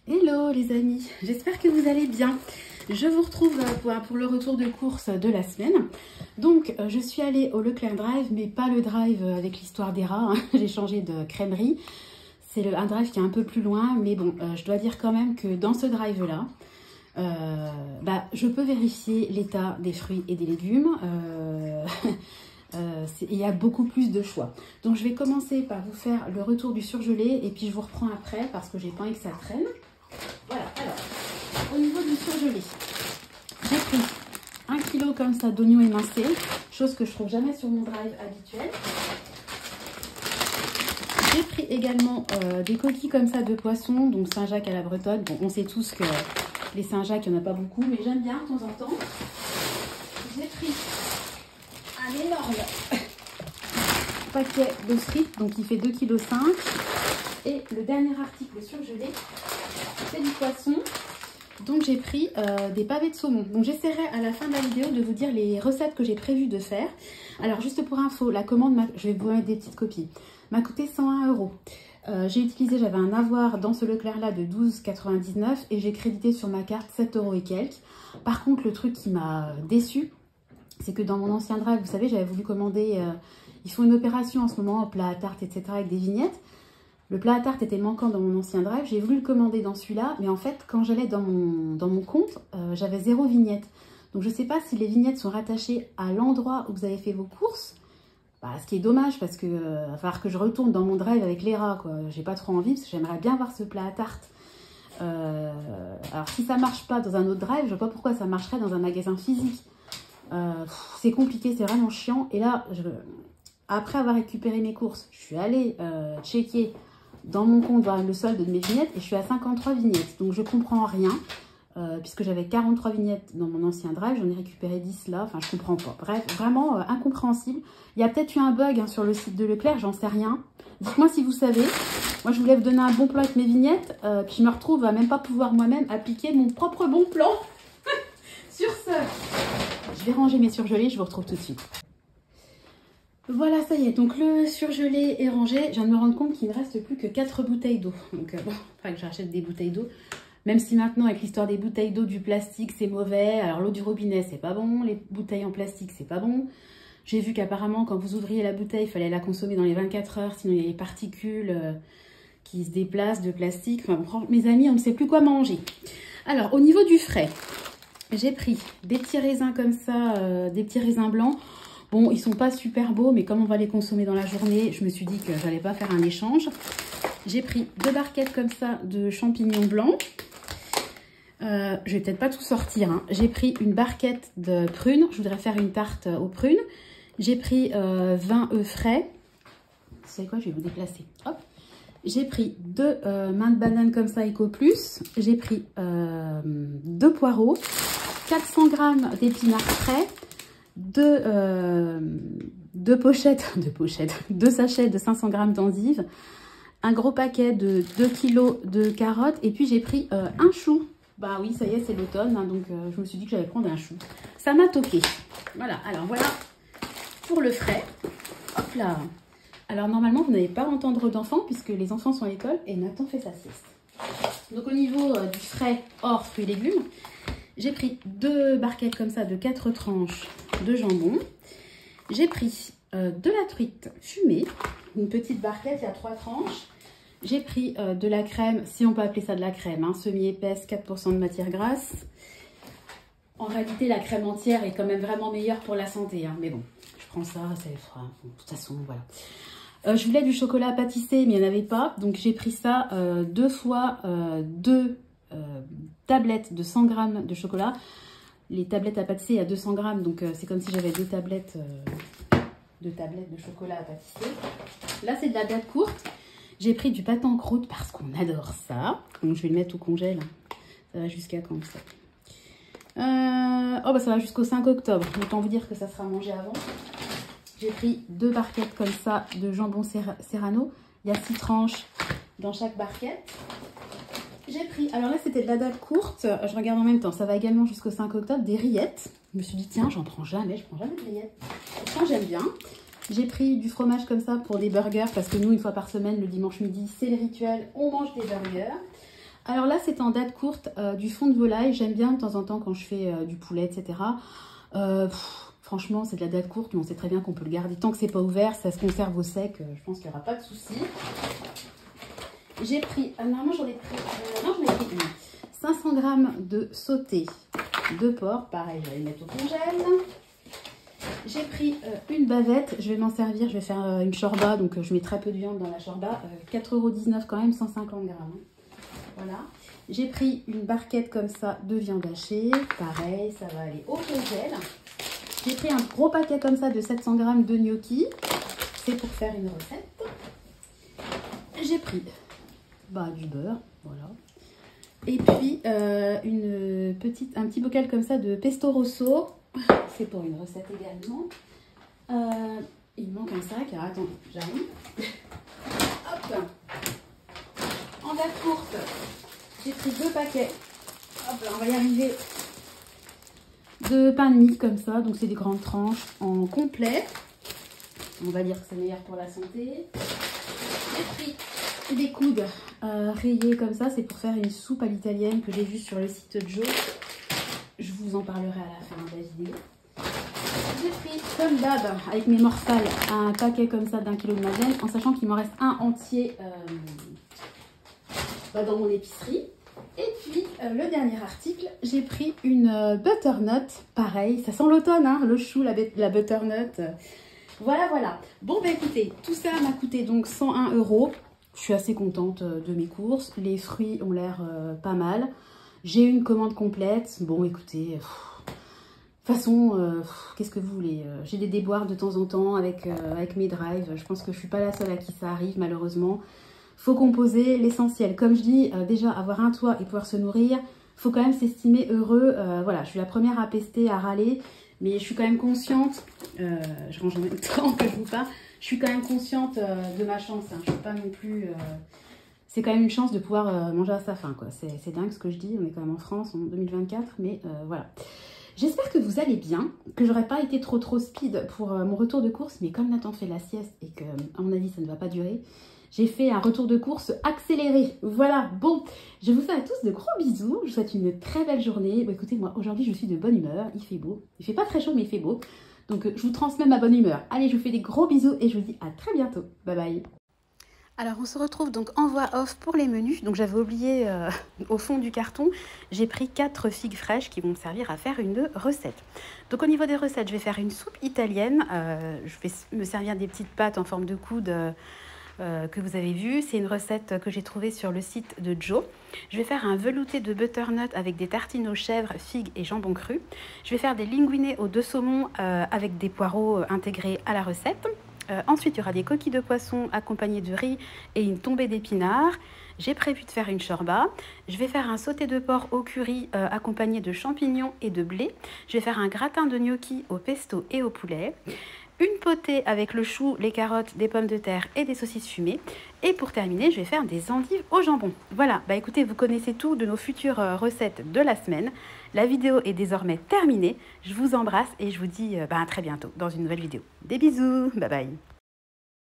Hello les amis, j'espère que vous allez bien. Je vous retrouve pour le retour de course de la semaine. Donc je suis allée au Leclerc Drive, mais pas le drive avec l'histoire des rats, hein. J'ai changé de crèmerie. C'est un drive qui est un peu plus loin, mais bon, je dois dire quand même que dans ce drive-là, je peux vérifier l'état des fruits et des légumes. Il y a beaucoup plus de choix. Donc je vais commencer par vous faire le retour du surgelé et puis je vous reprends après parce que j'ai pas envie que ça traîne. Voilà, alors, au niveau du surgelé, j'ai pris 1 kg comme ça d'oignons émincés, chose que je trouve jamais sur mon drive habituel. J'ai pris également des coquilles comme ça de poisson, donc Saint-Jacques à la bretonne. Bon, on sait tous que les Saint-Jacques, il n'y en a pas beaucoup, mais j'aime bien de temps en temps. J'ai pris un énorme paquet de frites, donc il fait 2,5 kg. Et le dernier article surgelé, c'est du poisson. Donc j'ai pris des pavés de saumon. Donc j'essaierai à la fin de la vidéo de vous dire les recettes que j'ai prévu de faire. Alors juste pour info, la commande, je vais vous mettre des petites copies, m'a coûté 101 €. J'ai utilisé, j'avais un avoir dans ce Leclerc là de 12,99 € et j'ai crédité sur ma carte 7 € et quelques. Par contre le truc qui m'a déçu, c'est que dans mon ancien drive, vous savez, j'avais voulu commander, ils font une opération en ce moment, plat à tarte, etc. avec des vignettes. Le plat à tarte était manquant dans mon ancien drive, j'ai voulu le commander dans celui-là, mais en fait, quand j'allais dans mon compte, j'avais 0 vignette. Donc je ne sais pas si les vignettes sont rattachées à l'endroit où vous avez fait vos courses, ce qui est dommage parce que va falloir que je retourne dans mon drive avec les rats, quoi. J'ai pas trop envie parce que j'aimerais bien voir ce plat à tarte. Alors si ça marche pas dans un autre drive, je vois pas pourquoi ça marcherait dans un magasin physique. C'est compliqué, c'est vraiment chiant. Et là, après avoir récupéré mes courses, je suis allée checker dans mon compte voir le solde de mes vignettes et je suis à 53 vignettes. Donc je comprends rien, puisque j'avais 43 vignettes dans mon ancien drive, j'en ai récupéré 10 là, enfin je comprends pas. Bref, vraiment incompréhensible. Il y a peut-être eu un bug sur le site de Leclerc, j'en sais rien. Dites-moi si vous savez. Moi je voulais vous donner un bon plan avec mes vignettes, puis je me retrouve à même pas pouvoir moi-même appliquer mon propre bon plan. Sur ce, je vais ranger mes surgelés, je vous retrouve tout de suite. Voilà, ça y est, donc le surgelé est rangé. Je viens de me rendre compte qu'il ne me reste plus que 4 bouteilles d'eau. Donc bon, il faudra que j'achète des bouteilles d'eau. Même si maintenant, avec l'histoire des bouteilles d'eau, du plastique, c'est mauvais. Alors l'eau du robinet, c'est pas bon. Les bouteilles en plastique, c'est pas bon. J'ai vu qu'apparemment, quand vous ouvriez la bouteille, il fallait la consommer dans les 24 heures. Sinon, il y a les particules qui se déplacent de plastique. Enfin bon, mes amis, on ne sait plus quoi manger. Alors, au niveau du frais, j'ai pris des petits raisins comme ça, des petits raisins blancs. Bon, ils sont pas super beaux, mais comme on va les consommer dans la journée, je me suis dit que j'allais pas faire un échange. J'ai pris 2 barquettes comme ça de champignons blancs. Je vais peut-être pas tout sortir, hein. J'ai pris une barquette de prunes. Je voudrais faire une tarte aux prunes. J'ai pris 20 œufs frais. Vous savez quoi, je vais vous déplacer. Hop. J'ai pris 2 mains de banane comme ça, Eco Plus. J'ai pris 2 poireaux, 400 g d'épinards frais. 2 sachets de 500 g d'endives, un gros paquet de 2 kg de carottes et puis j'ai pris un chou. Bah oui, ça y est, c'est l'automne, hein, donc je me suis dit que j'allais prendre un chou. Ça m'a toqué. Voilà, alors voilà pour le frais. Hop là. Alors normalement, vous n'allez pas entendre d'enfants puisque les enfants sont à l'école et Nathan fait sa sieste. Donc au niveau du frais hors fruits et légumes, j'ai pris 2 barquettes comme ça de 4 tranches de jambon. J'ai pris de la truite fumée, une petite barquette, il y a 3 tranches. J'ai pris de la crème, si on peut appeler ça de la crème, hein, semi-épaisse, 4 % de matière grasse. En réalité, la crème entière est quand même vraiment meilleure pour la santé, hein, mais bon, je prends ça, ça les fera. Bon, de toute façon, voilà. Je voulais du chocolat pâtissé, mais il n'y en avait pas, donc j'ai pris ça 2 fois 2 tablettes de 100 g de chocolat. Les tablettes à pâtisser, il y a 200 g, donc c'est comme si j'avais 2 tablettes de chocolat à pâtisser. Là, c'est de la date courte. J'ai pris du pâte en croûte parce qu'on adore ça. Donc, je vais le mettre au congèle. Ça va jusqu'à quand ça? Ça va jusqu'au 5 octobre. Autant vous dire que ça sera mangé avant. J'ai pris 2 barquettes comme ça de jambon serrano. Il y a 6 tranches dans chaque barquette. J'ai pris, alors là c'était de la date courte, je regarde en même temps, ça va également jusqu'au 5 octobre, des rillettes. Je me suis dit tiens, je prends jamais de rillettes. Pourtant j'aime bien. J'ai pris du fromage comme ça pour des burgers, parce que nous, une fois par semaine, le dimanche midi, c'est le rituel, on mange des burgers. Alors là, c'est en date courte du fond de volaille. J'aime bien de temps en temps quand je fais du poulet, etc. Franchement, c'est de la date courte, mais on sait très bien qu'on peut le garder. Tant que c'est pas ouvert, ça se conserve au sec. Je pense qu'il n'y aura pas de souci. J'ai pris, normalement j'en ai pris, non, j'en ai pris une. 500 g de sauté de porc. Pareil, je vais les mettre au congèle. J'ai pris une bavette. Je vais m'en servir. Je vais faire une shorba. Donc, je mets très peu de viande dans la shorba. 4,19 € quand même, 150 g. Voilà. J'ai pris une barquette comme ça de viande hachée. Pareil, ça va aller au congèle. J'ai pris un gros paquet comme ça de 700 g de gnocchi. C'est pour faire une recette. J'ai pris du beurre. Voilà. Et puis, un petit bocal comme ça de pesto rosso. C'est pour une recette également. Il me manque un sac. Alors, attends, j'arrive. Hop. En date courte, j'ai pris 2 paquets. Hop là, on va y arriver. De pain de mie comme ça. Donc, c'est des grandes tranches en complet. On va dire que c'est meilleur pour la santé. J'ai pris des coudes rayés comme ça. C'est pour faire une soupe à l'italienne que j'ai vue sur le site de Joe. Je vous en parlerai à la fin de la vidéo. J'ai pris, comme d'hab, avec mes morsales, un paquet comme ça d'1 kg de madeleine, en sachant qu'il m'en reste un entier dans mon épicerie. Et puis, le dernier article, j'ai pris une butternut. Pareil, ça sent l'automne, hein, le chou, la butternut. Voilà, voilà. Bon, bah écoutez, tout ça m'a coûté donc 101 €. Je suis assez contente de mes courses. Les fruits ont l'air pas mal. J'ai une commande complète. Bon, écoutez, de toute façon, qu'est-ce que vous voulez? J'ai des déboires de temps en temps avec mes drives. Je pense que je suis pas la seule à qui ça arrive, malheureusement. Faut composer l'essentiel. Comme je dis, déjà, avoir un toit et pouvoir se nourrir, faut quand même s'estimer heureux. Voilà, je suis la première à pester, à râler, mais je suis quand même consciente, je range en même temps que je vous parle, je suis quand même consciente de ma chance. Hein. Je suis pas non plus... c'est quand même une chance de pouvoir manger à sa faim, quoi. C'est dingue ce que je dis, on est quand même en France en 2024, mais voilà. J'espère que vous allez bien, que j'aurais pas été trop speed pour mon retour de course, mais comme Nathan fait la sieste et que, à mon avis, ça ne va pas durer, j'ai fait un retour de course accéléré. Voilà, bon, je vous fais à tous de gros bisous, je vous souhaite une très belle journée. Bon, écoutez, moi, aujourd'hui, je suis de bonne humeur, il fait beau, il fait pas très chaud, mais il fait beau. Donc, je vous transmets ma bonne humeur. Allez, je vous fais des gros bisous et je vous dis à très bientôt. Bye bye. Alors, on se retrouve donc en voix off pour les menus. Donc, j'avais oublié au fond du carton, j'ai pris 4 figues fraîches qui vont me servir à faire une recette. Donc, au niveau des recettes, je vais faire une soupe italienne. Je vais me servir des petites pâtes en forme de coude que vous avez vu. C'est une recette que j'ai trouvée sur le site de Joe. Je vais faire un velouté de butternut avec des tartines aux chèvres, figues et jambon cru. Je vais faire des linguinés aux 2 saumons avec des poireaux intégrés à la recette. Ensuite, il y aura des coquilles de poisson accompagnées de riz et une tombée d'épinards. J'ai prévu de faire une shorba. Je vais faire un sauté de porc au curry accompagné de champignons et de blé. Je vais faire un gratin de gnocchi au pesto et au poulet. Une potée avec le chou, les carottes, des pommes de terre et des saucisses fumées. Et pour terminer, je vais faire des endives au jambon. Voilà, bah écoutez, vous connaissez tout de nos futures recettes de la semaine. La vidéo est désormais terminée. Je vous embrasse et je vous dis à très bientôt dans une nouvelle vidéo. Des bisous, bye bye.